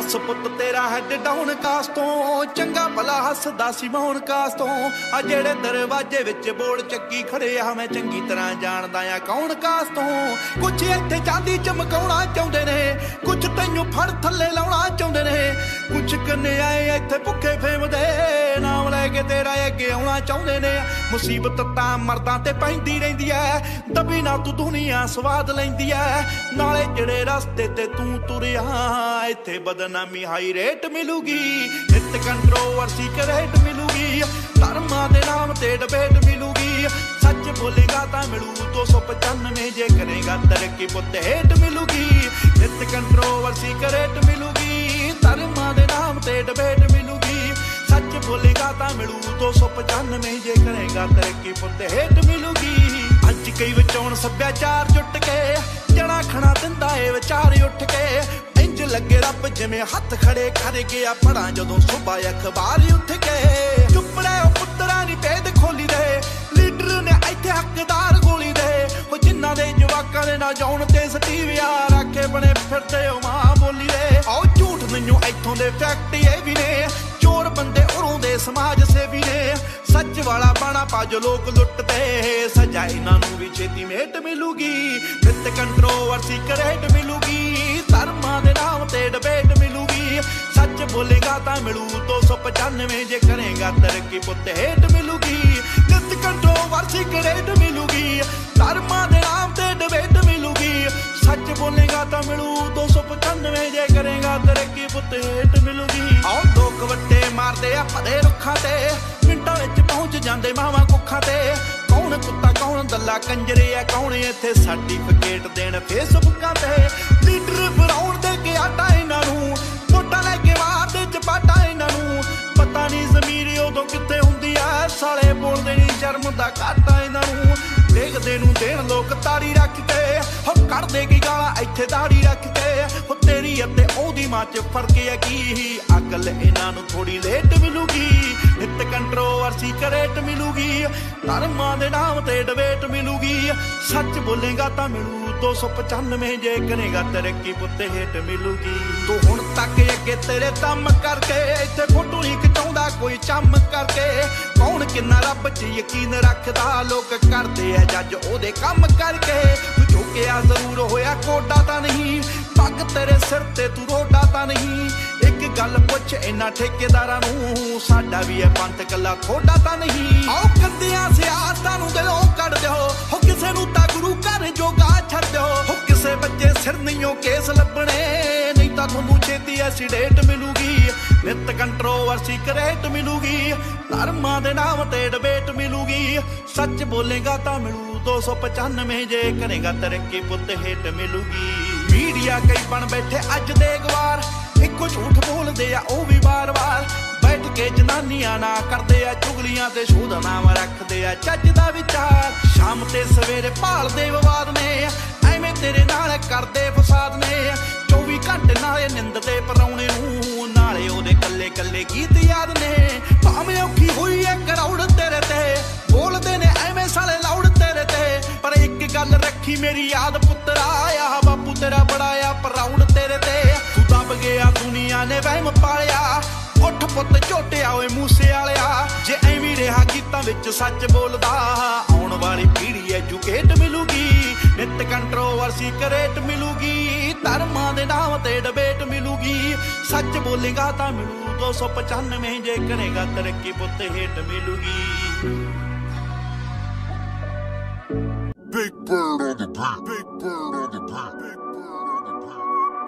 दस पुत तेरा हैड डाउन कास तो चंगा भला हसदा सी मौन कास तो आ जेड़े दरवाजे विच बोल चक्की खड़े आ मैं चंगी तरह जानदा आ कौन कास तो कुछ इत्थे चांदी चमकाउणा चाहुंदे ने कुछ तैनूं फड़ थल्ले लाउणा चाहुंदे ने कुछ कन्याए इत्थे भुखे फेमदे नाम लैके तेरा अगे आउणा चाहुंदे ने मुसीबत तां मर्दां ते पैंदी रहिंदी ऐ दबी ना तू दुनिया स्वाद लैंदी ऐ नाले जेड़े रस्ते ते तू तुरिया इत्थे बदनामी हाई रेट मिलूगी नित कंट्रोवर्सी करेट मिलूगी धर्मां दे नाम ते डिबेट मिलूगी सच बोलेगा तां मिलू 295 जे करेगा तरक्की पुत हेट मिलूगी नित कंट्रोवर्सी करेट मिलूगी धर्मां दे नाम ते डिबेट मिलूगी सच बोलेगा तां मिलू 295 जे करेगा तरक्की पुत हेट मिलूगी अज कई विचों सभ्याचार जुट के जणा खणा दिंदा ए विचार उठ के इंज लगे रब जिवें हथ खड़े कर गया पढ़ा जदों सुबह अखबार उठ के चुपड़े पुत्तरा नी भेद खोली दे लीडर ने इत्थे हकदार गोली दे ओ जिन्हां दे जवाकां दे ना जाउण ते सटीविया राखे बने फिरदे ओ मां बोली दे ओ झूठ नूं इत्थों दे फैक्ट ये भी ने चोर बंदे उरों दे समाज सेवी ने सच वाला बाणा पा जो लोग लुटते सजा इन्हां नूं भी छेती मेट मिलूगी नित कंट्रोवर्सी करेट मिलूगी धर्मां दे नाम ते डिबेट मिलूगी सच बोलेगा तां मिलू 295 जे करेगा तरक्की पुत हेट मिलूगी नित कंट्रोवर्सी करेट मिलूगी धर्मां दे नाम ते डिबेट मिलूगी सच बोलेगा तां मिलू 295 जे करेगा तरक्की पुत हेट मिलूगी आओ लोग वट्टे मारदे आ फदे रुखां ते मिंटां विच पहुंच जांदे मावां कुखां ते कौन कुत्ता कौन दल्ला कंजरे आ कौन इत्थे सर्टिफिकेट देण फेसबुकां ते लीडर फराउण दे के आटा इन्हां नूं वोटां लैके मारदे चपाटा इन्हां नूं पता नहीं ज़मीर उदों कित्थे हुंदी आ साले बोलदे नी शर्म दा घाटा इन्हां नूं देखदे नूं देण लोक ताड़ी रख के हो कढदे की गालां इत्थे दाड़ी रख के हो तेरी अते ओदी मां च फर्क है की अकल इन्हां नूं थोड़ी लेट मिलूगी नित कंट्रोवर्सी करेट मिलूगी धर्मां दे नाम ते डिबेट मिलूगी सच बोलेगा तां मिलू 295 जे करेगा तरक्की पुत हेट मिलूगी तू हुण तक अगे तेरे दम करके इत्थे फोटो नहीं खिचाउंदा कोई चम करके कौन किन्ना रब च यकीन रखदा लोक करदे आ जज ओदे कम करके तू झुकिया जरूर होया कोडा तां नहीं पग तेरे सिर ते तू रोडा तां नहीं एक गल पुछ इन्हां ठेकेदारां नूं साडा भी है पंथ कल्ला थोड़ा तां नहीं आओ कंदियां सियासतां नूं दिलों कढ दिओ हो किसे नूं तां गुरु घर जोगा छड्ड दिओ हो किसे बच्चे सिर नहीं केस लभणे नहीं तां तुहानूं छेती एसीडेट मिलूगी नित कंट्रोवर्सी करेट मिलूगी धर्मां दे नाम ते डिबेट मिलूगी सच बोलेगा तां मिलू 295 जे करेगा तरक्की पुत हेट मिलूगी मीडिया कई बन बैठे अज दे गवार इको झूठ बोलदे आ ओ भी बार बार बैठ के जनानियां ना करदे आ चुगलियां ते शोध नाम रखदे आ चज दा विचार शाम ते सवेरे भालदे विवाद ने एवें तेरे नाल करदे फसाद ने 24 घंटे नाले निंददे परौणे नूं नाले ओदे कल्ले कल्ले गीत याद ने भावें औखी होई ऐ करौड़ तेरे ते बोलदे ने एवें साले लाउड तेरे ते पर एक गल रखी मेरी याद पुत्तरा आ बापू तेरा बड़ा आ प्राउड तेरे ते तू दब गया दुनिया ने वहम पालिया उठ पुत झोटिया ओए मूसे वालिया जे एवें रहा गीतां विच सच बोलदा आउण वाली पीढ़ी एजुकेट मिलूगी नित कंट्रोवर्सी करेट मिलूगी धर्मां दे नाम ते डिबेट मिलूगी सच बोलेगा तां मिलू 295 जे करेगा तरक्की पुत हेट मिलूगी Big bird on the beat. Big bird on the beat. Big bird on the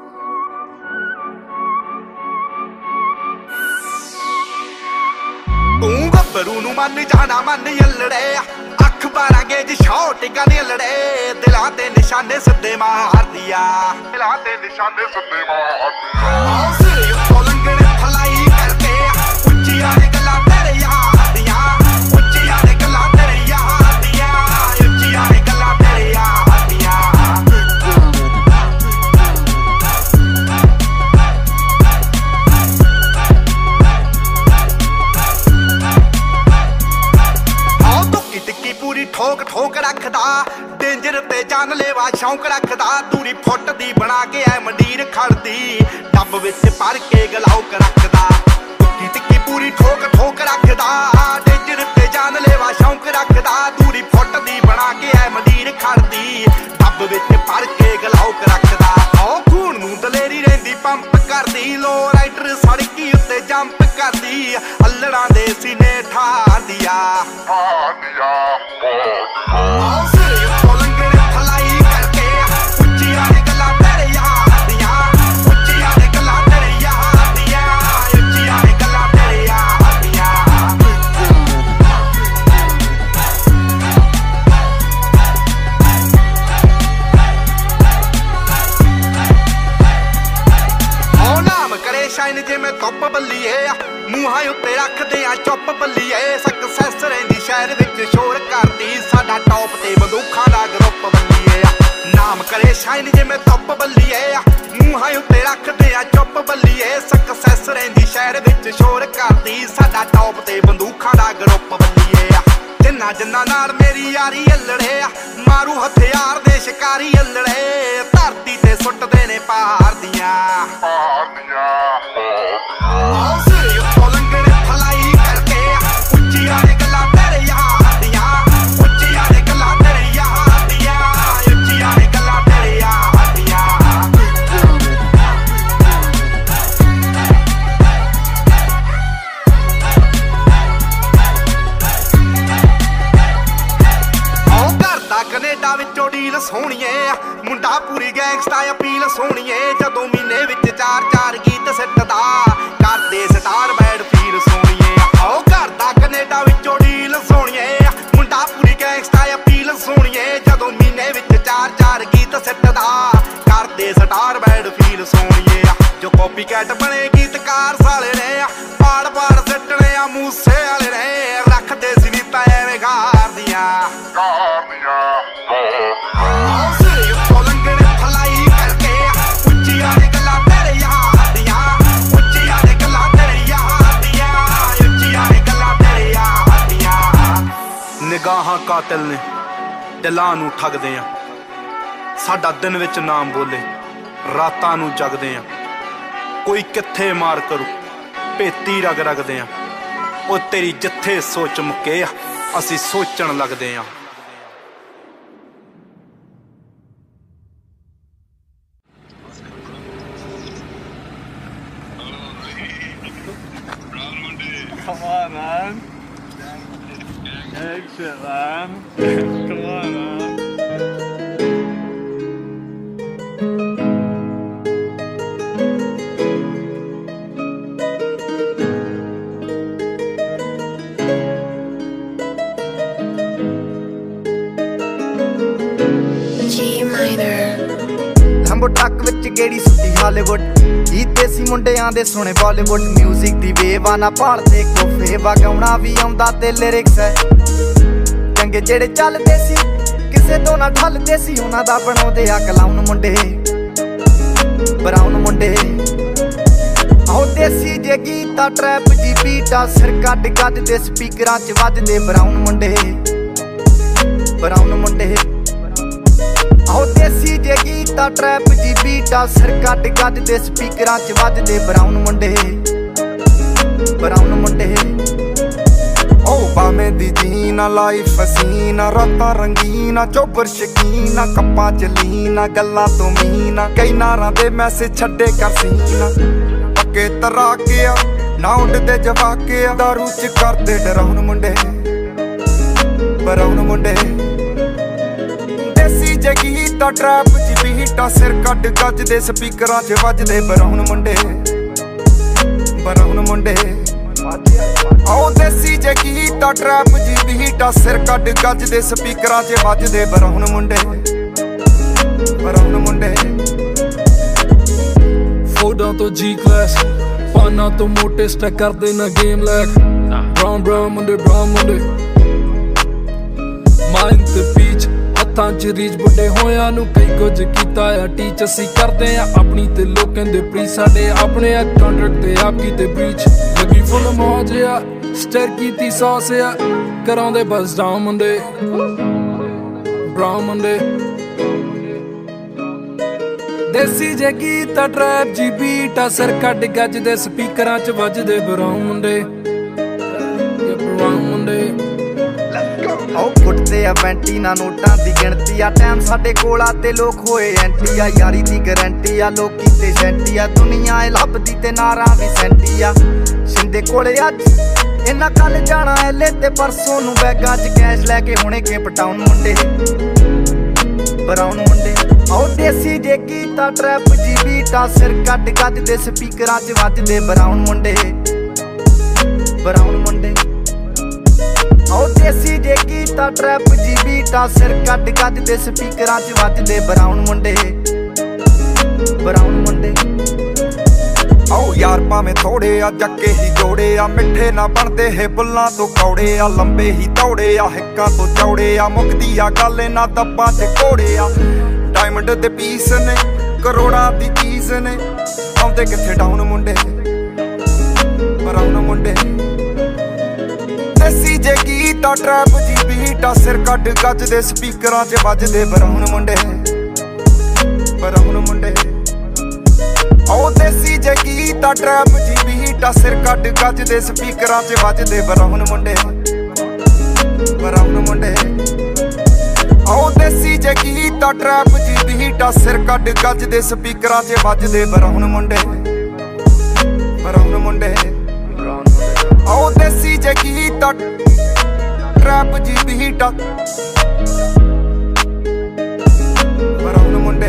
beat. तू गब्बरू नू मन जाना मन यलड़े अख 12 गेज शॉट गने लड़े दिलां ते निशाने सद्दे मार दिया दिलां ते निशाने सद्दे मार दिया सिर उत्तों लंघने फलाई करके उच्ची आले गल्लां तेरे यार दियां उच्ची आले गल्लां तेरे यार दियां उच्ची आले गल्लां तेरे यार दियां आओ टिक्की पूरी ठोक ठोक रखदा डेंजर ते जानलेवा शौक रखदा दूरी फुट दी बना के ऐ मंडीर खड़दी डब विच भर के गलाउक रखदा टिक्की टिक्की पूरी ठोक ठोक रखदा डेंजर ते जानलेवा शौक रखदा दूरी फुट दी बना के ऐ मंडीर खड़दी डब विच भर के गलाउक रखदा ओ खून नूं दलेरी रहिंदी पंप करदी लो राइडर सड़की उत्ते जंप करदी अल्लड़ां दे सीने ठारदिया शाइन जिमें धुप बल्लीए मूहां उत्ते रखदे आ चुप बल्लीए सक्सैस रहिंदी शहर विच शोर करदी साडा टॉप ते बंदूखां दा ग्रुप बल्लीए नाम करे शाइन जिमें धुप बल्लीए मूहां उत्ते रखदे आ चुप बल्लीए सक्सैस रहिंदी शहर विच शोर करदी साडा टॉप ते बंदूखां दा ग्रुप बल्लीए जिन्ना जिन्ना नाल मेरी यारी अल्लड़े मारू हथियार दे शिकारी अल्लड़े धरती ते सुटदे ने पहाड़ दियां कनेडा विचों डील सोहणीए मुंडा पूरी गैंगस्टा अपील सोहणीए जदों महीने विच 4-4 गीत सिੱਟਦਾ करदे स्टार बैड फील सोहणीए आओ घर दा कनेडा विचों डील सोहणीए मुंडा पूरी गैंगस्टा अपील सोहणीए जदों महीने विच 4-4 गीत सिੱਟਦਾ करदे स्टार बैड फील सोहणीए जो कॉपी कैट बने गीतकार साले ने पाड़ पाड़ सिੱਟਣੇ आ मूसे वाले ने रखदे सी नी पैवे गार दियां निगाहां कातिल ने दिलां नूं ठगदे आ साडा दिन विच नाम बोले रातां नूं जगदे आ कोई कित्थे मार करू भेती रग रगदे आ ओ तेरी जिथे सोच मुके आ असीं सोचण लगदे आ Come on, man. Egg shit, man. Come on, man. G minor. Lambo truck विच गेड़ी सुट्टी हालीवुड गीत देसी मुंडियां दे सुने बॉलीवुड म्यूजिक दी बेवाना भालदे कोफे वगाउणा भी आउंदा ते लिरिक्स है चंगे जेड़े चलदे सी किसे तो ना ठलदे सी उन्हां दा बनाउंदे आ क्लाउन मुंडे ब्राउन मुंडे आओ देसी जे गीता ट्रैप जी बीटा सिर कट गजदे स्पीकरां च वजदे ब्राउन मुंडे आओ देसी जे गीता ट्रैप जी बीटा सिर कट गजदे स्पीकरां च वजदे ब्राउन मुंडे ओ बामे दी जीना लाइफ हसीना रातां रंगीना चोबर शकीना कप्पां च लीना गल्लां तो मीना कई नारां दे मैसेज छड्डे कर सीना पक्के तराके आ ना उडदे जवाके आ दारू च करदे डराउन मुंडे ब्राउन मुंडे देसी जे गीता ट्रैप जी बीटा सिर कट गजदे स्पीकरां च वजदे ब्राउन मुंडे आओ देसी जे गीता ट्रैप जी बीटा सिर कट गजदे स्पीकरां च वजदे ब्राउन मुंडे फोडां तो जी क्लास पाना तो मोटे स्टैक करदे ना गेम लैक ब्राउन मुंडे माइंड ते पीच हत्थां च रीच बुड्ढे होयां नूं कई कुछ कीता आ टीच असीं करदे आ अपनी ते लोकां दे प्री साडे अपने आ कॉन्ट्रैक्ट ते आप कीते ब्रीच लगी फुल मौज आ स्टर कीती सॉस आ कराउंदे बस डाउन मुंडे ब्राउन मुंडे ਦੇਸੀ ਜੇ ਗੀਤ ਆ ਟਰੈਪ ਜੀ ਬੀਟ ਆ ਸਿਰ ਕੱਢ ਗੱਜਦੇ ਸਪੀਕਰਾਂ 'ਚ ਵੱਜਦੇ ਬਰਾਊਨ ਮੁੰਡੇ ਆਓ ਫੁੱਟਦੇ ਆ ਵੈਂਟੀ ਨਾ ਨੋਟਾਂ ਦੀ ਗਿਣਤੀ ਆ ਟਾਈਮ ਸਾਡੇ ਕੋਲ ਆ ਤੇ ਲੋਕ ਹੋਏ ਐਂਟੀ ਆ ਯਾਰੀ ਦੀ ਗਰੰਟੀ ਆ ਲੋਕੀ ਤੇ ਸੈਂਟੀ ਆ ਦੁਨੀਆ ਏ ਲੱਭਦੀ ਤੇ ਨਾਰਾਂ ਵੀ ਸੈਂਟੀ ਆ ਸਿੰਦੇ ਕੋਲੇ ਅੱਜ ਇਹਨਾਂ ਕੱਲ ਜਾਣਾ ਐਲੇ ਤੇ ਪਰਸੋਂ ਨੂੰ ਬੈਗਾਂ 'ਚ ਕੈਸ਼ ਲੈ ਕੇ ਹੁਣੇ ਕੇਪ ਟਾਊਨ ਮੁੰਡੇ ਬਰਾਊਨ ਮੁੰਡੇ ਆਓ ਦੇਸੀ ਜੇ ਕੀਤਾ ਟਰੈਪ ਜੀ ਬੀਟਾਂ ਸਿਰ ਕੱਢ ਗੱਜਦੇ ਸਪੀਕਰਾਂ 'ਚ ਵੱਜਦੇ ਬਰਾਊਨ ਮੁੰਡੇ ਬਰਾਊਨ ਮੁੰਡੇ ਆਓ ਦੇਸੀ ਜੇ ਕੀਤਾ ਟਰੈਪ ਜੀ ਬੀਟਾਂ ਸਿਰ ਕੱਢ ਗੱਜਦੇ ਸਪੀਕਰਾਂ 'ਚ ਵੱਜਦੇ ਬਰਾਊਨ ਮੁੰਡੇ ਬਰਾਊਨ ਮੁੰਡੇ ਆਓ ਯਾਰ ਭਾਵੇਂ ਥੋੜੇ ਆ ਜੱਕੇ ਹੀ ਜੋੜੇ ਆ ਮਿੱਠੇ ਨਾ ਬਣਦੇ ਹੈ ਬੁੱਲਾਂ ਤੋਂ ਕੌੜੇ ਆ ਲੰਬੇ ਹੀ ਦੌੜੇ ਆ ਹਿੱਕਾਂ ਤੋਂ ਚੌੜੇ ਆ ਮੁੱਕਦੀ ਆ ਗੱਲ ਇਹਨਾਂ ਦੱਬਾਂ 'ਚ ਘੋੜੇ ਆ ਡਾਇਮੰਡ ਦੇ ਪੀਸ ਨੇ ਕਰੋੜਾਂ ਦੀ ਚੀਜ਼ ਨੇ ਆਉਂਦੇ ਕਿੱਥੇ ਡਾਊਨ ਮੁੰਡੇ ਬਰਾਊਨ ਮੁੰਡੇ ਦੇਸੀ ਜੇ ਗੀਤ ਆ ਟਰੈਪ ਜੀ ਬੀਟ ਆ ਸਿਰ ਕੱਢ ਗੱਜਦੇ ਸਪੀਕਰਾਂ 'ਚ ਵੱਜਦੇ ਬਰਾਊਨ ਮੁੰਡੇ ਬਰਾਊਨ ਮੁੰਡੇ ਆਓ ਦੇਸੀ ਜੇ ਗੀਤ ਆ ਟਰੈਪ ਜੀ ਬੀਟ ਆ ਸਿਰ ਕੱਢ ਗੱਜਦੇ ਸਪੀਕਰਾਂ 'ਚ ਵੱਜਦੇ ਬਰਾਊਨ ਮੁੰਡੇ ਬਰਾਊਨ ਮੁੰਡੇ ਆਓ ਦੇਸੀ ਜੇ ਗੀਤ ਆ ਟਰੈਪ ਜੀ ਬੀਟ ਆ ਸਿਰ ਕੱਢ ਗੱਜਦੇ ਸਪੀਕਰਾਂ 'ਚ ਵੱਜਦੇ ਬਰਾਊਨ ਮੁੰਡੇ ਬਰਾਊਨ ਮੁੰਡੇ ਆਓ ਦੇਸੀ ਜੇ ਗੀਤ ਆ ਟਰੈਪ ਜੀ ਬੀਟ ਆ ਬਰਾਊਨ ਮੁੰਡੇ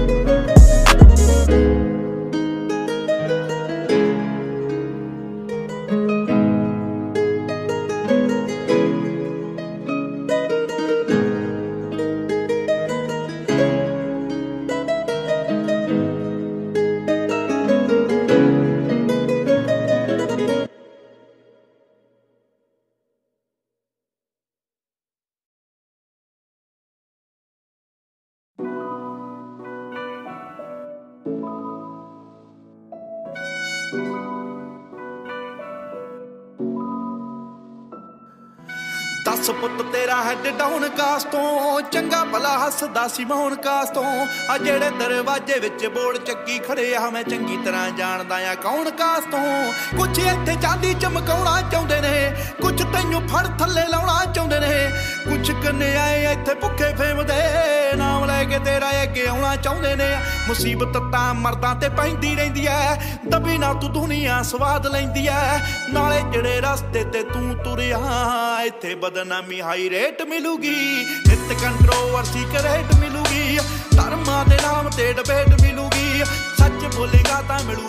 ਦਸ ਪੁੱਤ ਤੇਰਾ ਹੈਡ ਡਾਊਨ ਕਾਸ ਤੋਂ ਚੰਗਾ ਭਲਾ ਹੱਸਦਾ ਸੀ ਮੌਨ ਕਾਸ ਤੋਂ ਆ ਜਿਹੜੇ ਦਰਵਾਜ਼ੇ ਵਿੱਚ ਬੋਲ ਚੱਕੀ ਖੜੇ ਆ ਮੈਂ ਚੰਗੀ ਤਰ੍ਹਾਂ ਜਾਣਦਾ ਆ ਕੌਣ ਕਾਸ ਤੋਂ ਕੁਛ ਇੱਥੇ ਚਾਂਦੀ ਚਮਕਾਉਣਾ ਚਾਹੁੰਦੇ ਨੇ ਕੁਛ ਤੈਨੂੰ ਫੜ ਥੱਲੇ ਲਾਉਣਾ ਚਾਹੁੰਦੇ ਨੇ ਕੁਛ ਕਨਿਆਏ ਇੱਥੇ ਭੁੱਖੇ ਫੇਮਦੇ ਨਾਮ ਲੈ ਕੇ ਤੇਰਾ ਅੱਗੇ ਆਉਣਾ ਚਾਹੁੰਦੇ ਨੇ ਮੁਸੀਬਤ ਤਾਂ ਮਰਦਾਂ ਤੇ ਪੈਂਦੀ ਰਹਿੰਦੀ ਐ ਦਬੀ ਨਾ ਤੂੰ ਦੁਨੀਆ ਸਵਾਦ ਲੈਂਦੀ ਐ ਨਾਲੇ ਜਿਹੜੇ ਰਸਤੇ ਤੇ ਤੂੰ ਤੁਰਿਆ ਇੱਥੇ ਬਦਨਾਮੀ ਹਾਈ ਰੇਟ ਮਿਲੂਗੀ ਨਿਤ ਕੰਟਰੋਵਰਸੀ ਕਰੇਟ ਮਿਲੂਗੀ ਧਰਮਾਂ ਦੇ ਨਾਮ ਤੇ ਡਿਬੇਟ ਮਿਲੂਗੀ ਸੱਚ ਬੋਲੇਗਾ ਤਾਂ ਮਿਲੂ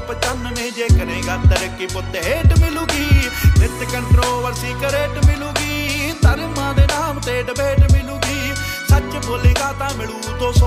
295 ਜੇ ਕਰੇਗਾ ਤਰੱਕੀ ਪੁੱਤ ਹੇਟ ਮਿਲੂਗੀ ਨਿਤ ਕੰਟਰੋਵਰਸੀ ਕਰੇਟ ਮਿਲੂਗੀ ਧਰਮਾਂ ਦੇ ਨਾਮ ਤੇ ਡਿਬੇਟ ਮਿਲੂਗੀ ਸੱਚ ਬੋਲੇਗਾ ਤਾਂ ਮਿਲੂ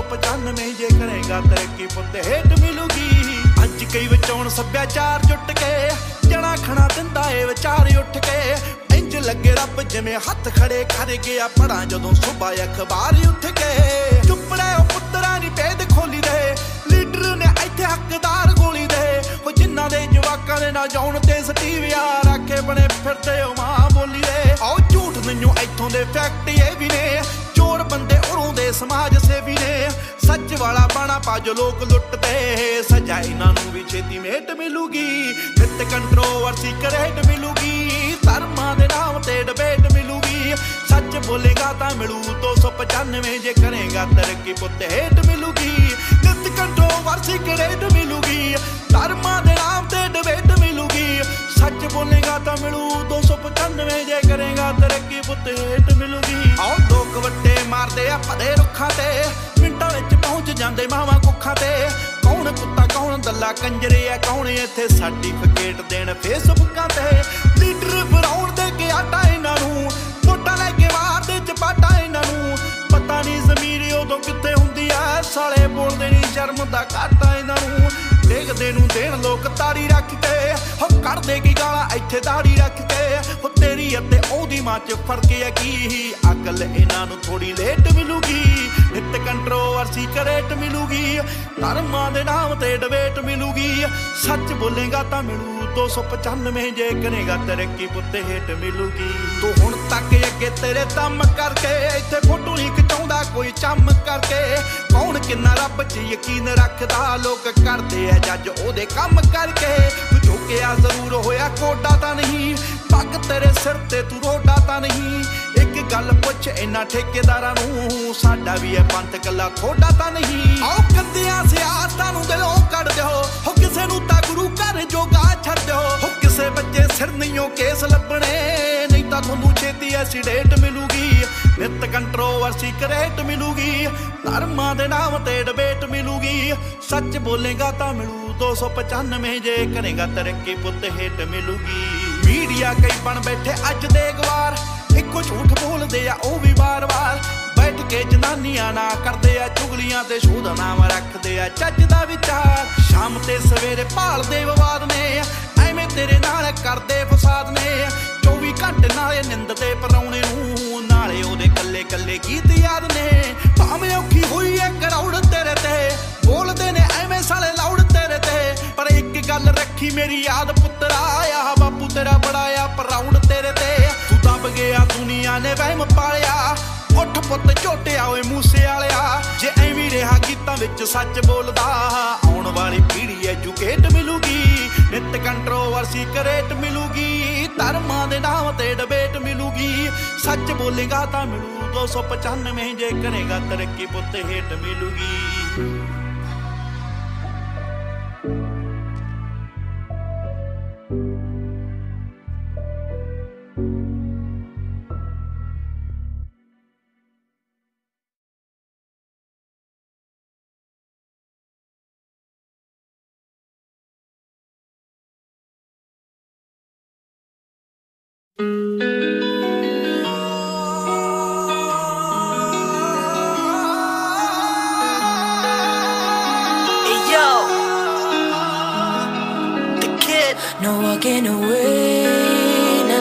295 ਜੇ ਕਰੇਗਾ ਤਰੱਕੀ ਪੁੱਤ ਹੇਟ ਮਿਲੂਗੀ ਅੱਜ ਕਈ ਵਿਚੋਂ ਸੱਭਿਆਚਾਰ ਜੁੱਟ ਕੇ ਜਣਾ ਖਣਾ ਦਿੰਦਾ ਏ ਵਿਚਾਰ ਉੱਠ ਕੇ ਇੰਜ ਲੱਗੇ ਰੱਬ ਜਿਵੇਂ ਹੱਥ ਖੜੇ ਕਰ ਗਿਆ ਪੜਾਂ ਜਦੋਂ ਸੁਬਾ ਅਖਬਾਰ ਉੱਠ ਕੇ ਚੁੱਪ ਰਹਿ ਉਹ ਪੁੱਤਰਾਂ ਦੀ ਭੇਦ ਖੋਲੀ ਦੇ ਲੀਡਰ ਨੇ ਇੱਥੇ ਹੱਕਦਾਰ ਗੋਲੀ ਦੇ ਉਹ ਜਿਨ੍ਹਾਂ ਦੇ ਜਵਾਕਾਂ ਦੇ ਨਾ ਜਾਉਣ ਤੇ ਸਟੀਵਿਆ ਰੱਖੇ ਬਣੇ ਫਿਰਦੇ ਉਹ ਮਾਂ ਬੋਲੀ ਦੇ ਆਓ ਝੂਠ ਮੈਨੂੰ ਇੱਥੋਂ ਦੇ ਫੈਕਟ ਇਹ ਵੀ ਨੇ ਚੋਰ ਬੰਦੇ ਉਰੋਂ ਦੇ ਸਮਾਜ ਸੇਵੀ ਨੇ ਸੱਚ ਵਾਲਾ ਬਾਣਾ ਪਾ ਜੋ ਲੋਕ ਲੁੱਟਦੇ ਸਜ਼ਾ ਇਹਨਾਂ ਨੂੰ ਵੀ ਛੇਤੀ ਮੇਟ ਮਿਲੂਗੀ ਨਿਤ ਕੰਟਰੋਵਰਸੀ ਕਰੇਟ ਮਿਲੂਗੀ ਧਰਮਾਂ ਦੇ ਨਾਮ ਤੇ ਡਿਬੇਟ ਮਿਲੂਗੀ ਸੱਚ ਬੋਲੇਗਾ ਤਾਂ ਮਿਲੂ 295 ਜੇ ਕਰੇਗਾ ਤਰੱਕੀ ਪੁੱਤ ਹੇਟ ਮਿਲੂਗੀ ਨਿਤ ਕੰਟਰੋਵਰਸੀ ਕਰੇਟ ਮਿਲੂਗੀ ਧਰਮਾਂ ਦੇ ਨਾਮ ਤੇ ਡਿਬੇਟ ਮਿਲੂਗੀ ਸੱਚ ਬੋਲੇਗਾ ਤਾਂ ਮਿਲੂ 295 ਜੇ ਕਰੇਗਾ ਤਰੱਕੀ ਪੁੱਤ ਹੇਟ ਮਿਲੂਗੀ ਆਓ ਲੋਕ ਵੱਟੇ ਮਾਰਦੇ ਆ ਭਦੇ ਰੁੱਖਾਂ ਤੇ ਮਿੰਟਾਂ ਵਿੱਚ ਪਹੁੰਚ ਜਾਂਦੇ ਮਾਵਾਂ ਕੁੱਖਾਂ ਤੇ ਕੌਣ ਕੁੱਤਾ ਕੌਣ ਦੱਲਾ ਕੰਜਰੇ ਆ ਕੌਣ ਇੱਥੇ ਸਰਟੀਫਿਕੇਟ ਦੇਣ ਫੇਸਬੁੱਕਾਂ ਤੇ ਲੀਡਰ ਬਣਾਉਣ ਦੇ ਕੇ ਆਟਾ ਇਹਨਾਂ ਨੂੰ ਵੋਟਾਂ ਲੈ ਕੇ ਮਾਰਦੇ ਚਪਾਟਾ ਇਹਨਾਂ ਨੂੰ ਪਤਾ ਨਹੀਂ ਜ਼ਮੀਰ ਉਦੋਂ ਕਿੱਥੇ ਹੁੰਦੀ ਆ ਸਾਲੇ ਬੋਲਦੇ ਨਹੀਂ ਸ਼ਰਮ ਦਾ ਘਾਟਾ ਇਹਨਾਂ ਨੂੰ ਦੇਖਦੇ ਨੂੰ ਦੇਣ ਲੋਕ ਤਾੜੀ ਰੱਖ ਕੇ ਹੋ ਕੱਢਦੇ ਕੀ ਗਾਲਾਂ ਇੱਥੇ ਦਾੜੀ ਰੱਖ ਕੇ ਹੋ ਤੇਰੀ ਅਤੇ ਉਹਦੀ ਮਾਂ ਚ ਫਰਕ ਹੈ ਕੀ ਅਕਲ ਇਹਨਾਂ ਨੂੰ ਥੋੜੀ ਲੇਟ ਮਿਲੂਗੀ ਨਿਤ ਕੰਟਰੋਵਰਸੀ ਕਰੇਟ ਮਿਲੂਗੀ ਧਰਮਾਂ ਦੇ ਨਾਮ ਤੇ ਡਿਬੇਟ ਮਿਲੂਗੀ ਸੱਚ ਬੋਲੇਗਾ ਤਾਂ ਮਿਲੂ 295 ਜੇ ਕਰੇਗਾ ਤਰੱਕੀ ਪੁੱਤੇ ਹੇਟ ਮਿਲੂਗੀ ਤੂੰ ਹੁਣ ਤੱਕ ਅੱਗੇ ਤੇਰੇ ਦਮ ਕਰਕੇ ਇੱਥੇ ਫੋਟੋ ਨਹੀਂ ਖਿਚਾਉਂਦਾ कोई चम करके। कौन किन्ना रब च यकीन रखदा, लोग करदे आ जज ओदे कम करके। तू झुकिया जरूर होया कोडा तां नहीं, पग तेरे सिर ते तू रोडा तां नहीं। एक गल पुछ इन्हां ठेकेदारां नूं, साडा भी है पंथ कल्ला थोड़ा तां नहीं। आओ कंदियां सियासतां नूं दिलों कढ दिओ, हो किसे नूं तां गुरु घर जोगा छड्ड दिओ। हो किसे बच्चे सिर नहीं केस लभणे, नहीं तां तुहानूं छेती ऐसी डेट मिलूगी। नित कंट्रोवर्सी करेट मिलूगी, धर्मां दे नाम ते डिबेट मिलूगी। सच बोलेगा तां मिलू 295, जे करेगा तरक्की पुत हेट मिलूगी। मीडिया कई बन बैठे अज दे गवार, इक्को झूठ बोलदे आ ओ भी बार बार। बैठ के जनानियां ना करदे आ चुगलियां ते शोध नाम रखदे आ चज दा विचार। शाम ते सवेरे भालदे विवाद ने, एवें तेरे नाल करदे फसाद ने। 24 घंटे नाले निंददे परौणे नूं, नाले ओदे कल्ले कल्ले गीत याद ने। भावें औखी होई है करौड़ तेरे ते, बोलदे ने एवें साले लाउड तेरे ते। पर एक गल रखी मेरी याद पुत्तरा, आ बापू तेरा बड़ा आ प्राउड तेरे ते। तू दब गया दुनिया ने वहम पालिया, उठ पुत झोटिया ओए मूसे वालिया। जे एवीं रहा गीतां विच सच बोलदा, आउण वाली पीढ़ी एजुकेट मिलूगी। नित कंट्रोवर्सी करेट मिलूगी, धर्मां दे नाम ते डिबेट मिलूगी। सच बोलेगा तां मिलू 295, जे करेगा तरक्की पुत हेट मिलूगी। No walking away, nah,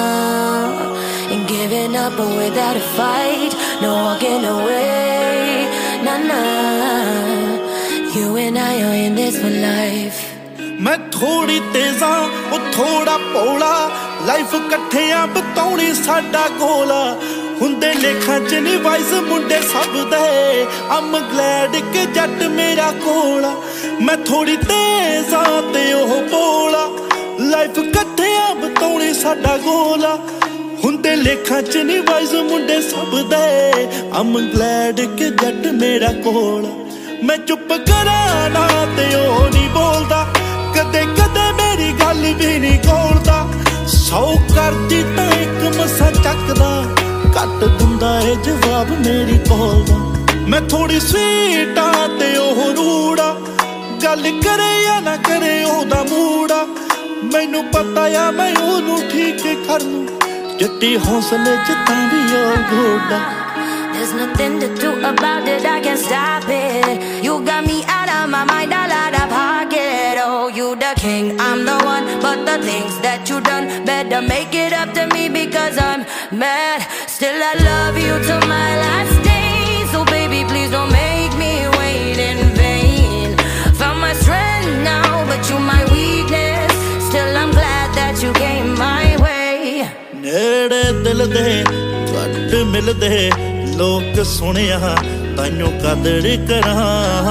nah, and giving up without a fight. No walking away, nah, nah, you and I are in this for life. मैं थोड़ी तेजा वो थोड़ा भोला, लाइफ कट्ठियां बताउणी साडा गोला। हुंदे लेखां च नी वाइस मुंडे सब दे, I'm glad कि जट मेरा कोला। मैं थोड़ी तेजा ते ओह भोला, लाइफ कट्ठियां बताउणी साडा गोला। हुंदे लेखां च नी वाइस मुंडे सब दे, I'm glad कि जट मेरा कोला। मैं चुप करां ना ते ओह नी बोलदा, कदे कदे मेरी गल भी नहीं खोलदा। 100 करदी तां इक मसा चकदा, घट दिंदा है जवाब मेरी कॉल दा। मैं थोड़ी स्वीट आ ते ओह रूड़ा, गल करे या ना करे ओहदा मूड़ा। मैनू पता आ मैं ओनू ठीक कर लूं, जट्टी हौसले च तां भी ओ घोड़ा। There's nothing to do about it, I can't stop it. You got me out of my mind, all out of pocket. Oh, you the king, I'm the one, but the things that you done, better make it up to me because I'm mad. Still I love you till my last day, so baby please don't make me wait in vain. Found my strength now, but you my weakness. Still I'm glad that you came my way. नेड़े दिल दे घट मिलदे, लोक सुनिया ताइयों कदर करा।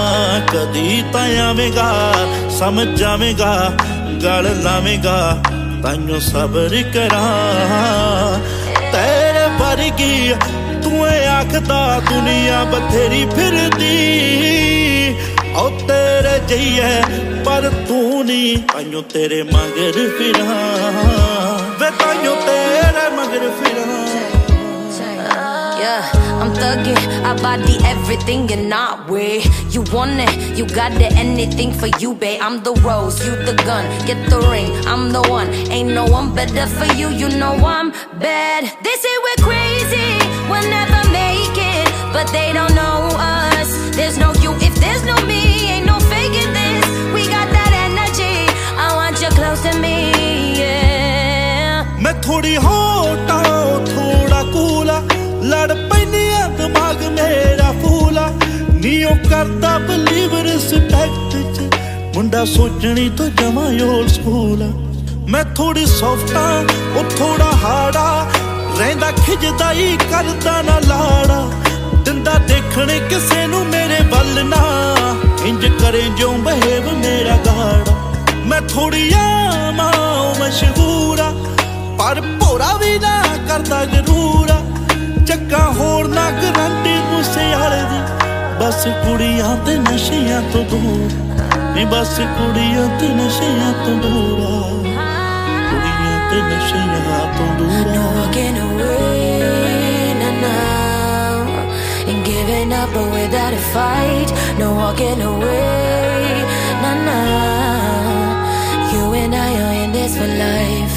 कदी तां आवेगा समझ जावेगा, गल लावेगा ताइयों सबर करा। तेरे वर्गी तू आखदा दुनिया बथेरी फिरदी, ओ तेरे जइए पर तू नी, ताइयों तेरे मगर फिरा। वे ताइयों तेरे मगर फिरा। Yeah, I'm thugging, I body everything you're not with. You want it, you got it, anything for you, babe. I'm the rose, you the gun, get the ring, I'm the one. Ain't no one better for you, you know I'm bad. They say we're crazy, we'll never make it, but they don't know us. There's no you if there's no me, ain't no faking this. We got that energy, I want you close to me, yeah. मैं थोड़ी होटा थोड़ा कूला, लड़ पैनिया दिमाग मेरा फूला। Neo करदा believe respect च, मुंडा सोचनी तो जमा ओल्ड स्कूल। मैं थोड़ी सॉफ्टा वो थोड़ा हाड़ा, रहिंदा खिजदा ही करदा ना लाड़ा। ਦਿੰਦਾ ਦੇਖਣ ਕਿਸੇ ਨੂੰ ਮੇਰੇ ਵੱਲ ਨਾ ਇੰਜ ਕਰੇ ਜਿਉਂ ਬਹੇਵ ਮੇਰਾ ਗਾੜਾ ਮੈਂ ਥੋੜੀ ਆਵਾਂ ਮਸ਼ਹੂਰ ਆ ਪਰ ਭੋਰਾ ਵੀ ਨਾ ਕਰਦਾ ਜ਼ਰੂਰ ਆ ਚੱਕਾ ਹੋਰ ਨਾ ਗਰੰਟੀ ਮੂਸੇਵਾਲੇ ਦੀ ਬਸ ਕੁੜੀਆਂ ਤੇ ਨਸ਼ਿਆਂ ਤੋਂ ਦੂਰ ਨੀ ਬਸ ਕੁੜੀਆਂ ਤੇ ਨਸ਼ਿਆਂ ਤੋਂ ਦੂਰ ਆ ਕੁੜੀਆਂ ਤੇ ਨਸ਼ਿਆਂ ਤੋਂ ਦੂਰ ਆ walking away now and giving up but without a fight no walking away now you and I are in this for life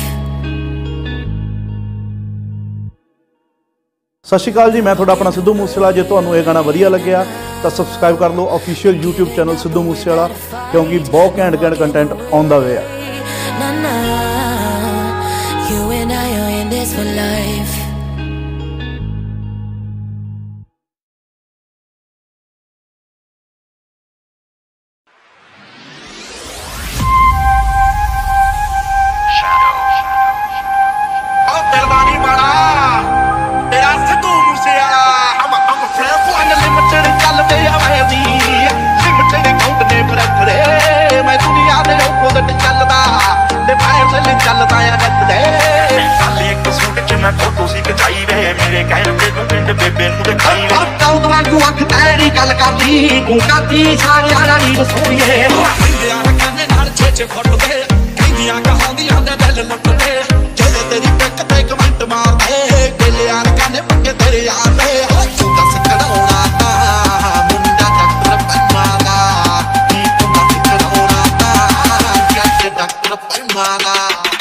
ਸਤਿ ਸ਼੍ਰੀ ਅਕਾਲ ਜੀ ਮੈਂ ਤੁਹਾਡਾ ਆਪਣਾ ਸਿੱਧੂ ਮੂਸੇਵਾਲਾ ਜੇ ਤੁਹਾਨੂੰ ਇਹ ਗਾਣਾ ਵਧੀਆ ਲੱਗਿਆ ਤਾਂ ਸਬਸਕ੍ਰਾਈਬ ਕਰ ਲਓ official YouTube channel Sidhu Moosewala ਕਿਉਂਕਿ ਬਹੁਤ ਘੈਂਟ ਕੰਟੈਂਟ ਆਉਂਦਾ ਹੋਇਆ you and I are in this for life ਕਾਤੀ ਸਾਰਿਆਂ ਨਾਲ ਹੀ ਵਸੋਈਏ ਕਹਿੰਦਿਆਂ ਕਹਿੰਦੇ ਨਾਲ ਛੇਛੇ ਫੁੱਟਦੇ ਕਹਿੰਦੀਆਂ ਕਹਾਂਦੀਆਂ ਦੇ ਦਿਲ ਲੁੱਟਦੇ ਜਿਹੜੇ ਤੇਰੀ ਪਿੱਕ ਤੇ ਕਮੈਂਟ ਮਾਰਦੇ ਗਿਲਿਆਂ ਕਹਿੰਦੇ ਪੱਕੇ ਤੇਰੇ ਯਾਰ ਦੇ ਤੂੰ ਦੱਸ ਕਢਾਉਣਾ ਤਾਂ ਮੁੰਡਾ ਡਾਕਟਰ ਪੰਮਾਦਾ ਕੀ ਤੂੰ ਦੱਸ ਕਢਾਉਣਾ ਤਾਂ ਕਿ ਡਾਕਟਰ ਪੰਮਾਦਾ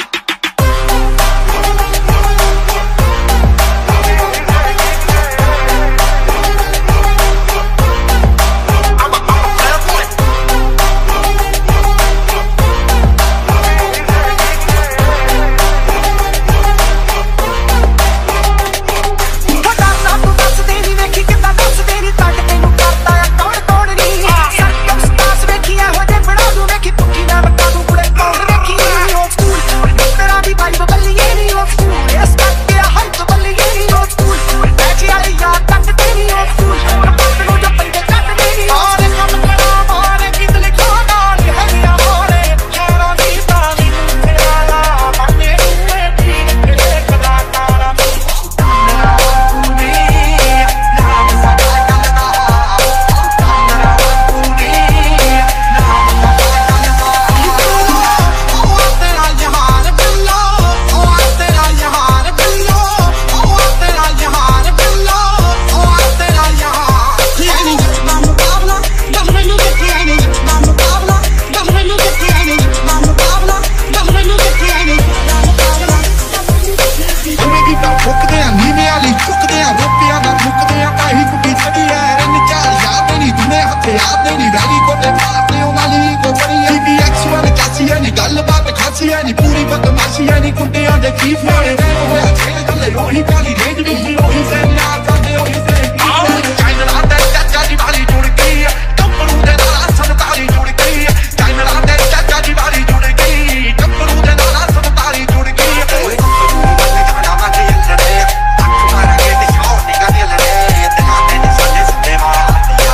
ਪੂਰੀ ਬਦਮਾਸ਼ੀ ਐ ਨੀ ਕੁੰਡਿਆਂ ਦੇ ਕੀ ਫੋੜੇ ਹੋਇਆ ਛੇੜ ਗੱਲੇ ਉਹੀ ਕਾਲੀ ਰੇਂਜ ਵੀ ਉਹੀ ਸੈਨਾ ਕਰਦੇ ਉਹੀ ਸੈਨਾ ਚਾਈਨਾ ਦੇ ਚਾਚਾ ਦੀ ਵਾਲੀ ਜੁੜ ਗਈ ਕੰਪਰੂ ਦੇ ਨਾਲ ਸੰਤਾਲੀ ਜੁੜ ਗਈ ਚਾਈਨਾ ਦੇ ਚਾਚਾ ਦੀ ਵਾਲੀ ਜੁੜ ਗਈ ਕੰਪਰੂ ਦੇ ਨਾਲ ਸੰਤਾਲੀ ਜੁੜ ਗਈ ਓਏ ਜਾਣਾ ਮੈਂ ਕਿ ਲੜੇ ਅੱਖ ਮਾਰ ਕੇ ਤੇ ਸ਼ੌਟ ਨਿਕਾ ਦੇ ਲੜੇ ਤੇ ਨਾਤੇ ਦੇ ਸਾਡੇ ਸੱਤੇ ਮਾਰਦੀਆਂ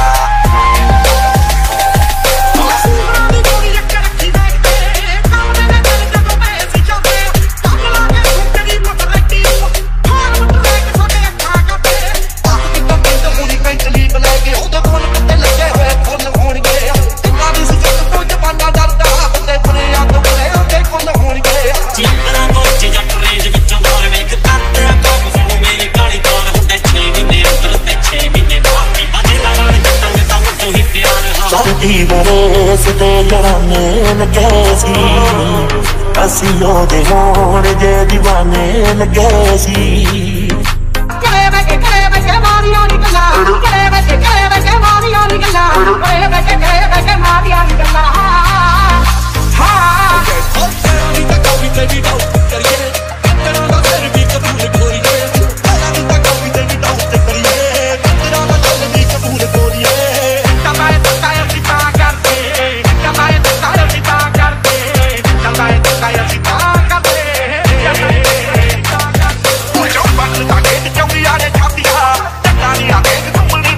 ਬਰੇਸ ਤੇ ਜੜਾਨੇ ਲੱਗੇ ਸੀ ਅਸੀਂ ਉਹਦੇ ਹੋਣ ਜੇ دیਵਾਨੇ ਲੱਗੇ ਸੀ ਕਰੇ ਬੈਠੇ ਮਾਰੀਆਂ ਨੀ ਗੱਲਾਂ ਕਰੇ ਬੈਠੇ ਮਾਰੀਆਂ ਨੀ ਗੱਲਾਂ ਕਰੇ ਬੈਠੇ ਮਾਰੀਆਂ ਨੀ ਗੱਲਾਂ ਹਾਂ ਨੀ ਤਾਂ ਕੋਈ ਤੇ ਵੀ ਡਾਊਟ ਕਰੀਏ ਤੇਰਾ ਦਾ ਸਿਰ ਵੀ ਕਬੂਲ ਕੋਰੀਏ ਤੇਰਾ ਨੀ ਤਾਂ ਕੋਈ ਤੇ ਵੀ ਡਾਊਟ ਕਰੀਏ ਤੇਰਾ ਦਾ ਦਿਲ ਵੀ ਕਬੂਲ ਕੋਰੀਏ Don't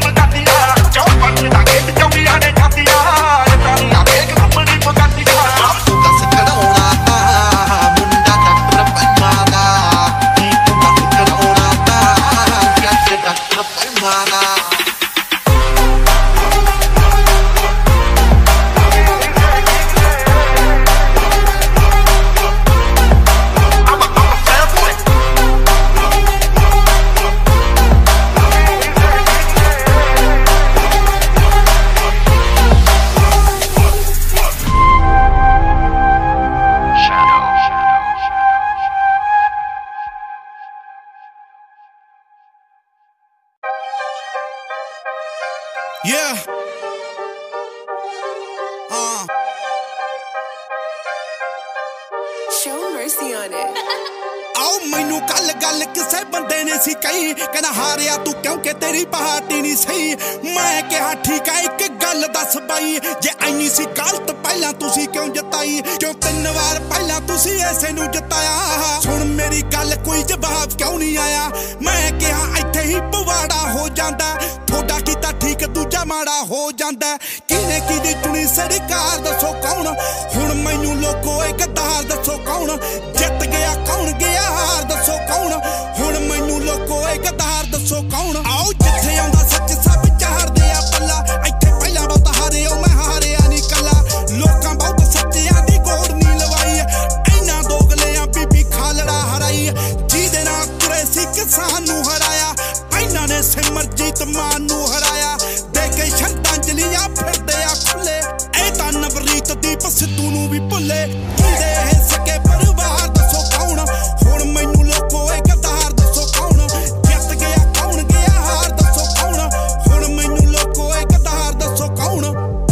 Show mercy on it. आओ मैनू कल गल किसे बंदे ने सी कही कहना हारिया तू क्योंकि तेरी पार्टी नहीं सही मैं कहा ठीक है एक गल दस बाई जे इन्नी सी गलत पहला तुसी क्यों जताई क्यों 3 वार पहला तुसी ऐसे नू जताया सुन मेरी गल कोई जवाब क्यों नहीं आया मैं कहा इत्थे ही पवाड़ा हो जांदा थोड़ा कीता ठीक दूजा माड़ा हो जांदा किने कीदी चुनी सरकार दसो कौन हुण मैनू लोगो एक गद्दार दसो कौन जित गया कौन गया हार दसो कौन हुण मैनू लोगो एक गद्दार दसो कौन आओ जिथे आउंदा सच सब चाहदे आ पल्ला इत्थे पहला बहुत हारे ओ मैं हारिया नहीं कला लोकां बहुत सच्चियां दी गोड़ नहीं लवाई इन्ना दोगले आ बीबी खालड़ा हराई जिहदे नाल तुरे सी किसान नू हराया इन्ना ने सिमरजीत मान नू हराया दे के श्रद्धांजलियां फिरदे आ खुले ए तां नवरीत दीप सिद्धू नू भी भुले हुंदे सके परिवार दसो कौन हुण मैनू लोगो ए गद्दार दसो कौन जित गया कौन गया हार दसो कौन हुण मैनू लोगो ए गद्दार दसो कौन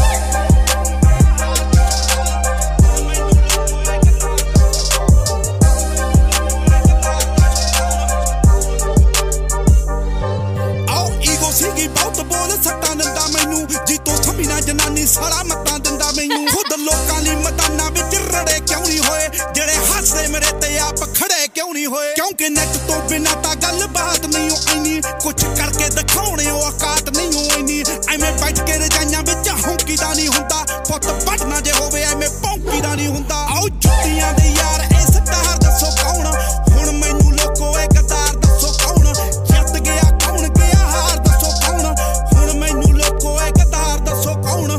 आओ ईगो सीगी बहुत बोल सट्टा दिंदा मैनू जी तो समझना जनानी सारा मत्ता दिंदा मैनू खुद लोकां ली मैदानां विच रड़े क्यों नहीं होए जेड़े हसदे मेरे ते आप खड़े क्यों नहीं होए क्योंकि नेट तो बिना ता गल बात नहीं हो आईनी कुछ करके दिखाउणे ओ औकात नहीं हो आईनी एवें बैठ के रजाइयां विच हौंकीदा नहीं हुंदा पुੱਤ पटना जे होवे एवें भौंकीदा नहीं हुंदा आओ जुੱਤੀਆਂ दे यार इस तार दसो कौन हुण मैनू लोगो ए गद्दार दसो कौन जित गया कौन गया हार दसो कौन हुण मैनू लोगो ए गद्दार दसो कौन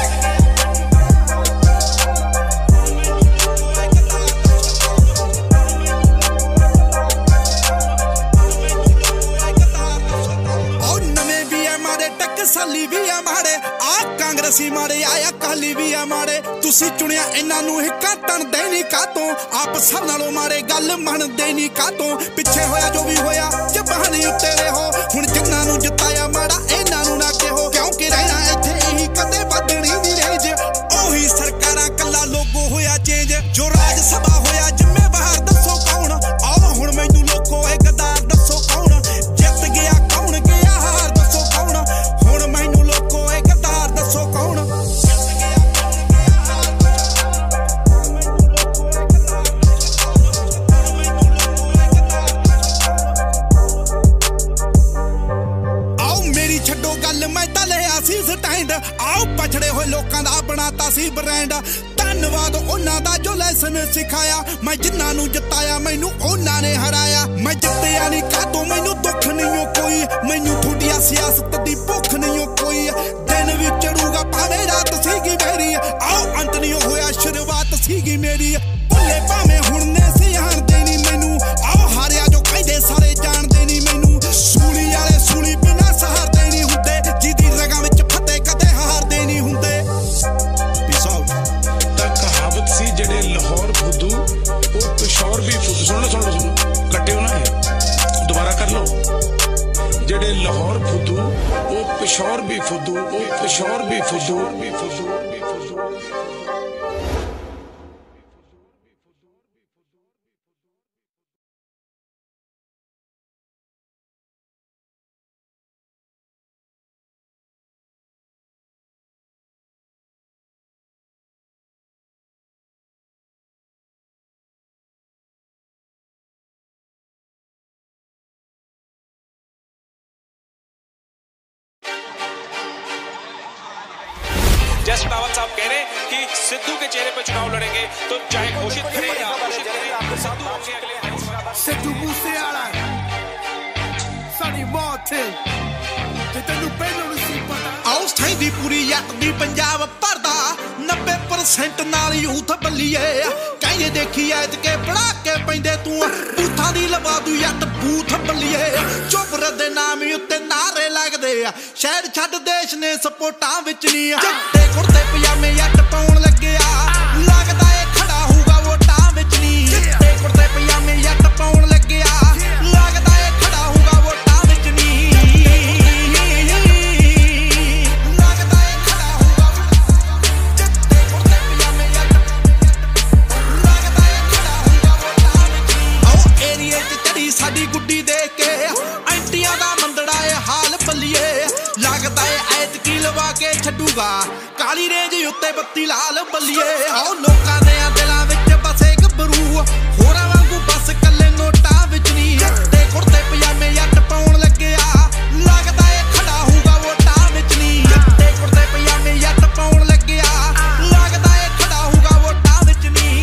साली भी आ माड़े आ कांग्रेसी माड़े आया काली भी आ माड़े तुसी चुनिया इन्हां नू हिक्का तणदे नहीं कातों आप सब नालों माड़े गल मनदे नहीं कातों पिछे होया जो भी होया जबानी उत्ते रहो हुण जिन्हां नू जिताया माड़ा इन्हां नू ना कहो क्योंकि रहना इत्थे यही कदे बदनी दी रेंज ओही सरकारां कल्ला लोगो होया चेंज जो राज सभा होया जिम्मेवार दसो कौन आओ हुण मैनू लोगो ए गद्दार दसो कौन जित गया कौन गया हार दसो कौन हुण मैनू लोगो ए गद्दार दसो कौन आओ मेरी छड्डो गल मैं तां लिया सी स्टैंड आओ पछड़े होए लोकां दा बनाता सी ब्रांड धन्नवाद उन्हां दा जो लैसन सिखाया मैं जिन्हां नू जिताया मैनू उन्हां ने हराया मैं जित्तिया नहीं कातों मैनू दुख नहीं हो कोई मैनू थोड़िया सियासत दी भुख नहीं हो कोई दिन भी चढ़ूगा भावें रात सीगी मेरी आओ अंत नहीं होया शुरुआत सीगी मेरी भुल्ले भावें हुण ने सियाण देनी मैनू आओ हारिया जो कहदे सारे जाणदे नहीं मैनू सूली वाले सूली बिना सहारदे नहीं हुंदे जिहदी रगां विच फते कदे हारदे नहीं हुंदे पीस आउट ਤਾਂ ਕਹਾਵਤ ਸੀ ਜਿਹੜੇ ਲਾਹੌਰ ਫੁੱਦੂ ਉਹ ਪਿਸ਼ੌਰ ਵੀ ਫੁੱਦੂ ਸੁਣ ਕੱਟਿਓ ਨਾ ਇਹ ਦੁਬਾਰਾ ਕਰ ਲਓ ਜਿਹੜੇ ਲਾਹੌਰ ਫੁੱਦੂ ਉਹ ਪਿਸ਼ੌਰ ਵੀ ਫੁੱਦੂ ਉਹ ਪਿਸ਼ੌਰ ਵੀ ਫੁੱਦੂ जैसे रावत साहब कह रहे हैं कि सिद्धू के चेहरे पर चुनाव लड़ेंगे तो चाहे घोषित करें या अघोषित करें सिद्धू होंगे अगले सिद्धू मूसेवाला सनी मार्टिन ते तैनू पहलों नहीं सी पता आओ सैंदी पूरी जट दी पंजाब भरदा 90% नाल यूथ बल्लीए कहीं देखी ऐत के पड़ा के पैंदे तू बूथां दी लवा दू जट बूथ बल्लीए चोपर दे नाम उत्ते नारे लगदे शहर छड्ड देश ने सपोर्टां विच नहीं चिट्टे कुर्ते पजामे जट पाउण लगया लगदा ए खड़ा होऊगा वोटां विच नहीं चिट्टे कुर्ते पजामे जट पाउण लगया लगदा ए खड़ा होऊगा वोटां विच नहीं लगदा ए खड़ा होऊगा चिट्टे ਸਟੇਜ ਉੱਤੇ ਬੱਤੀ ਲਾਲ ਬੱਲੀਏ ਆਓ ਲੋਕਾਂ ਦੇ ਦਿਲਾਂ ਵਿੱਚ ਬਸੇ ਗੱਭਰੂ ਹੋਰਾਂ ਵਾਂਗੂ ਬਸ ਕੱਲੇ ਨੋਟਾਂ ਵਿੱਚ ਨਹੀਂ ਤੇ ਕੁੜਤੇ ਪਜਾਮੇ ਜੱਟ ਪਾਉਣ ਲੱਗਿਆ ਲੱਗਦਾ ਏ ਖੜਾ ਹੋਊਗਾ ਵੋਟਾਂ ਵਿੱਚ ਨਹੀਂ ਤੇ ਕੁੜਤੇ ਪਜਾਮੇ ਜੱਟ ਪਾਉਣ ਲੱਗਿਆ ਲੱਗਦਾ ਏ ਖੜਾ ਹੋਊਗਾ ਵੋਟਾਂ ਵਿੱਚ ਨਹੀਂ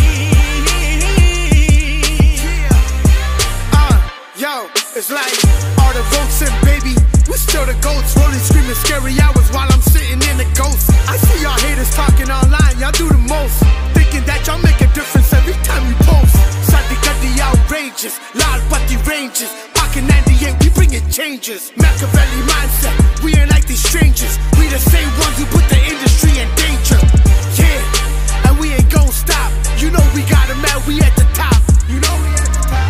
Yo, it's like all the votes in, baby. We still the goats, rolling, screaming scary hours while I'm sitting in the ghost. I see y'all haters talking online, y'all do the most, thinking that y'all make a difference every time you post. Sadi Gadi outrageous, loud but the ranges. Rockin' 98, we bringing changes. Machiavelli mindset, we ain't like these strangers. We the same ones who put the industry in danger. Yeah, and we ain't gon' stop. You know we got 'em at, we at the top. You know we at the top.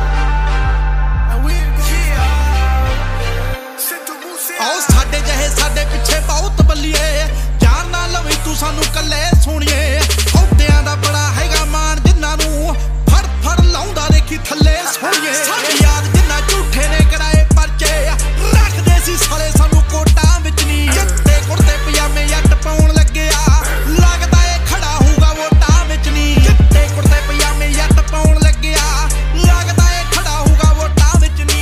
ਆਓ ਸਾਡੇ ਜਿਹੇ ਸਾਡੇ ਪਿੱਛੇ ਬਹੁਤ ਬੱਲੀਏ ਯਾਰ ਨਾ ਲਵੀ ਤੂੰ ਸਾਨੂੰ ਕੱਲੇ ਸੋਣੀਏ ਹੌਦਿਆਂ ਦਾ ਬੜਾ ਹੈਗਾ ਮਾਣ ਜਿੰਨਾਂ ਨੂੰ ਫੜ ਫੜ ਲਾਉਂਦਾ ਦੇਖੀ ਥੱਲੇ ਸੋਣੀਏ ਸਾਡੀ ਯਾਦ ਜਿੰਨਾ ਝੂਠੇ ਨੇ ਕਰਾਏ ਪਰਚੇ ਰੱਖਦੇ ਸੀ ਸਾਲੇ ਸਾਨੂੰ ਕੋਟਾਂ ਵਿੱਚ ਨਹੀਂ ਤੇ ਕੁੜਤੇ ਪਜਾਮੇ ਜੱਟ ਪਾਉਣ ਲੱਗਿਆ ਲੱਗਦਾ ਏ ਖੜਾ ਹੋਊਗਾ ਵੋਟਾਂ ਵਿੱਚ ਨਹੀਂ ਤੇ ਕੁੜਤੇ ਪਜਾਮੇ ਜੱਟ ਪਾਉਣ ਲੱਗਿਆ ਲੱਗਦਾ ਏ ਖੜਾ ਹੋਊਗਾ ਵੋਟਾਂ ਵਿੱਚ ਨਹੀਂ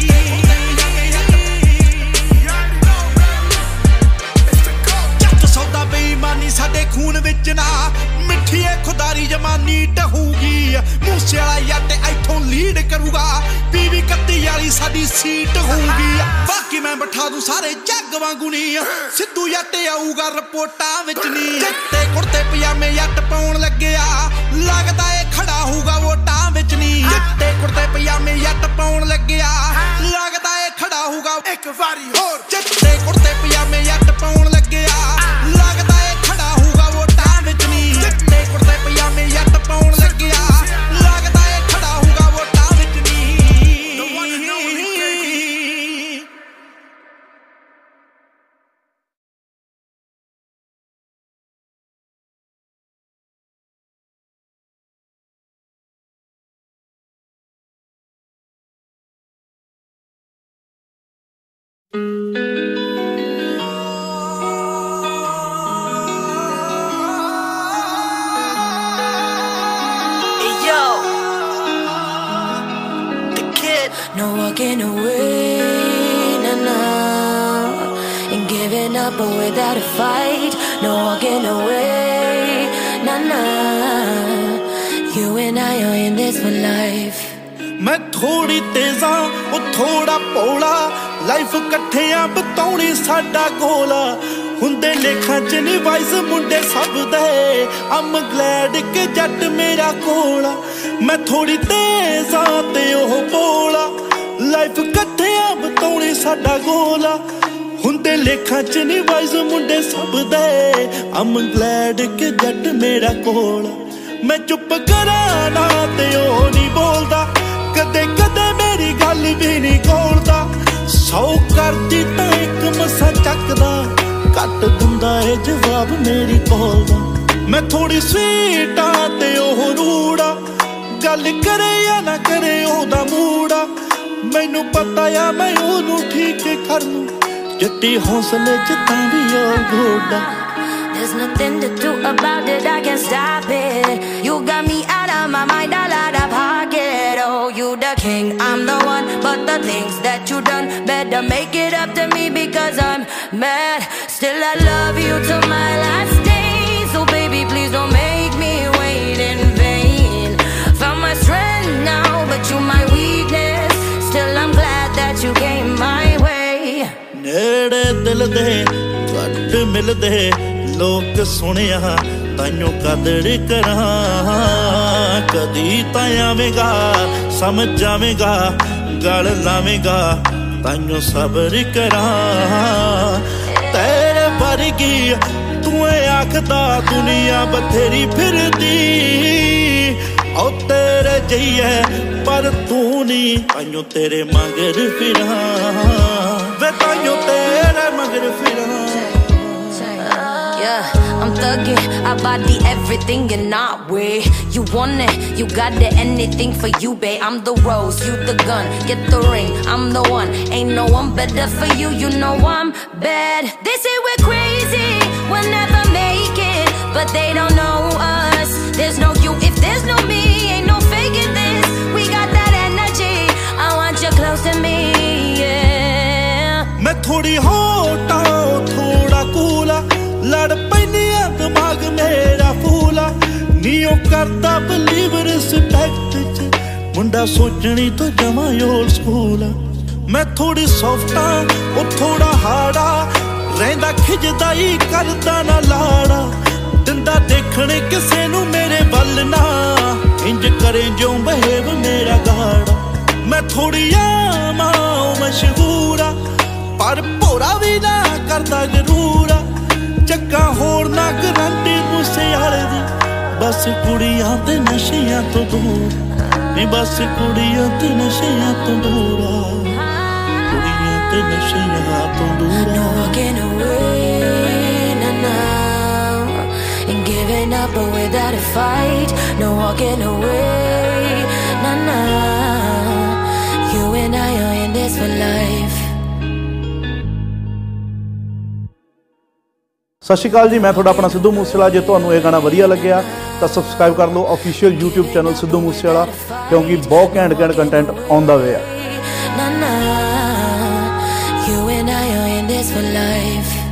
ਸੌਦਾ ਬੇਈਮਾਨੀ ਸਾਡੇ ਖੂਨ ਵਿੱਚ ਨਾ ਮਿੱਠੀ ਏ ਖੁਦਾਰੀ ਜਮਾਨੀ ਟਹੂਗੀ ਮੂਸੇ ਵਾਲਾ ਜੱਟ ਇੱਥੋਂ ਲੀਡ ਕਰੂਗਾ 2031 ਵਾਲੀ ਸਾਡੀ ਸੀਟ ਹੋਊਗੀ ਬਾਕੀ ਮੈਂ ਬਿਠਾ ਦੂੰ ਸਾਰੇ ਜੱਗ ਵਾਂਗੂ ਨਹੀਂ ਸਿੱਧੂ ਜੱਟ ਆਊਗਾ ਰਿਪੋਰਟਾਂ ਵਿੱਚ ਨਹੀਂ ਤੇ ਕੁੜਤੇ ਪਜਾਮੇ ਜੱਟ ਪਾਉਣ ਲੱਗਿਆ ਲੱਗਦਾ ਏ ਖੜਾ ਹੋਊਗਾ ਵੋਟਾਂ ਵਿੱਚ ਨਹੀਂ ਤੇ ਕੁੜਤੇ ਪਜਾਮੇ ਜੱਟ ਪਾਉਣ ਲੱਗਿਆ ਲੱਗਦਾ ਏ ਖੜਾ ਹੋਊਗਾ ਇੱਕ ਵਾਰੀ ਹੋਰ ਤੇ ਕੁੜਤੇ ਪਜਾਮੇ ਜੱਟ ਪਾਉਣ ਲੱਗਿਆ ਲੱਗਦਾ ਏ ਖੜਾ ਹੋਊਗਾ ਵੋਟਾਂ ਵਿੱਚ ਨਹੀਂ ਤੇ ਕੁੜਤੇ ਪਜਾਮੇ ਜੱਟ ਪਾਉਣ ਲੱਗਿਆ ਲੱਗਦਾ ਏ ਖੜਾ ਹੋਊਗਾ ਵੋਟਾਂ ਵਿੱਚ ਨਹੀਂ No walking away, nah, nah, and giving up without a fight. No walking away, nah, nah, you and I are in this for life. ਮੈਂ ਥੋੜੀ ਤੇਜ਼ਾਂ ਉਹ ਥੋੜਾ ਭੋਲਾ ਲਾਈਫ ਇਕੱਠਿਆਂ ਬਤਾਉਣੀ ਸਾਡਾ ਗੋਲਾ ਹੁੰਦੇ ਲੇਖਾਂ ਚ ਨੀ ਵਾਈਸ ਮੁੰਡੇ ਸਭ ਦੇ I'm glad ਕਿ ਜੱਟ ਮੇਰਾ ਕੋਲਾ ਮੈਂ ਥੋੜੀ ਤੇਜ਼ਾਂ ਤੇ ਉਹ ਭੋਲਾ ਲਾਈਫ ਇਕੱਠਿਆਂ ਬਤਾਉਣੀ ਸਾਡਾ ਗੋਲਾ ਹੁੰਦੇ ਲੇਖਾਂ ਚ ਨੀ ਵਾਈਸ ਮੁੰਡੇ ਸਭ ਦੇ I'm glad ਕਿ ਜੱਟ ਮੇਰਾ ਕੋਲਾ ਮੈਂ ਚੁੱਪ ਕਰਾਂ ਨਾ ਤੇ ਉਹ ਨੀ ਬੋਲਦਾ ਕਦੇ ਕਦੇ ਮੇਰੀ ਗੱਲ ਵੀ ਨੀ ਕੋਲਦਾ 100 ਕਰਦੀ ਤਾਂ ਇੱਕ ਮਸਾ ਚੱਕਦਾ ਘੱਟ ਦਿੰਦਾ ਏ ਜਵਾਬ ਮੇਰੀ ਕੋਲ ਦਾ ਮੈਂ ਥੋੜੀ ਸਵੀਟਾਂ ਤੇ ਉਹ ਰੂੜਾ ਗੱਲ ਕਰੇ ਜਾਂ ਨਾ ਕਰੇ ਉਹਦਾ ਮੂੜਾ ਮੈਨੂੰ ਪਤਾ ਆ ਮੈਂ ਉਹਨੂੰ ਠੀਕ ਕਰ ਲੂੰ ਜੱਟੀ ਹੌਸਲੇ ਚ ਤਾਂ ਵੀ ਉਹ ਘੋੜਾ There's nothing to do about it, I can't stop it. You got me out of my mind, out of pocket. Oh, you the king, I'm the one. But the things that you done, better make it up to me because I'm mad. Still I love you till my last day. So baby, please don't make me wait in vain. Found my strength now, but you my weakness. Still I'm glad that you came my way. ਨੇੜੇ ਦਿਲ ਦੇ ਘੱਟ ਮਿਲਦੇ ਲੋਕ ਸੁਣਿਆ ਤਾਈਓ ਕਦਰ ਕਰਾਂ ਕਦੀ ਤਾਂ ਆਵੇਂਗਾ ਸਮਝ ਜਾਵੇਂਗਾ ਗਲ ਲਾਵੇਂਗਾ ਤਾਈਓ ਸਬਰ ਕਰਾਂ ਤੇਰੇ ਵਰਗੀ ਤੂੰ ਆਖਦਾ ਦੁਨੀਆ ਬਥੇਰੀ ਫਿਰਦੀ ਓ ਤੇਰੇ ਜਈਏ ਪਰ ਤੂੰ ਨਹੀਂ ਤਾਈਓ ਤੇਰੇ ਮਗਰ ਫਿਰਾਂ ਵੇ ਤਾਈਓ ਤੇਰੇ ਮਗਰ ਫਿਰਾਂ Yeah, I'm thugging, I body everything you're not with. You want it, you got it, anything for you, babe. I'm the rose, you the gun, get the ring, I'm the one. Ain't no one better for you, you know I'm bad. They say we're crazy, we'll never make but they don't know us. There's no you if there's no me, ain't no faking this. We got that energy, I want you close to me, yeah. मैं थोड़ी होटा थोड़ा कूला, लड़ पैनी दिमाग मेरा फूला, Neo करता believe respect च, मुंडा सोचनी तो जमा ओल्ड स्कूल। मैं थोड़ी सॉफ्टा ओ थोड़ा हाड़ा, रहंदा खिजदा ही करदा ना लाड़ा, दिंदा देखने किसे नू मेरे वल ना, इंज करे जो बहेव मेरा गाड़ा। मैं थोड़ी आमा मशहूरा, पर भोरा भी ना करदा जरूरा, चक्का होर ना गारंटी मूसेआले दी, बस कुड़ियां ते नशियां तो दूर, नी बस कुड़ियां ते नशियां तो दूर, कुड़ियां ते नशियां तो दूर। No walking away, nah, nah, and giving up but without a fight. No walking away, nah, nah, you and I are in this for life. ਸਤਿ ਸ਼੍ਰੀ ਅਕਾਲ ਜੀ, ਮੈਂ ਤੁਹਾਡਾ ਆਪਣਾ ਸਿੱਧੂ ਮੂਸੇਵਾਲਾ। ਜੇ ਤੁਹਾਨੂੰ ਇਹ ਗਾਣਾ ਵਧੀਆ ਲੱਗਿਆ ਤਾਂ ਸਬਸਕ੍ਰਾਈਬ ਕਰ ਲਓ official YouTube channel Sidhu Moosewala, ਕਿਉਂਕਿ ਬਹੁਤ ਘੈਂਟ ਕੰਟੈਂਟ ਆਉਂਦਾ ਵੇ ਆ। Nah, nah, you and I are in this for life.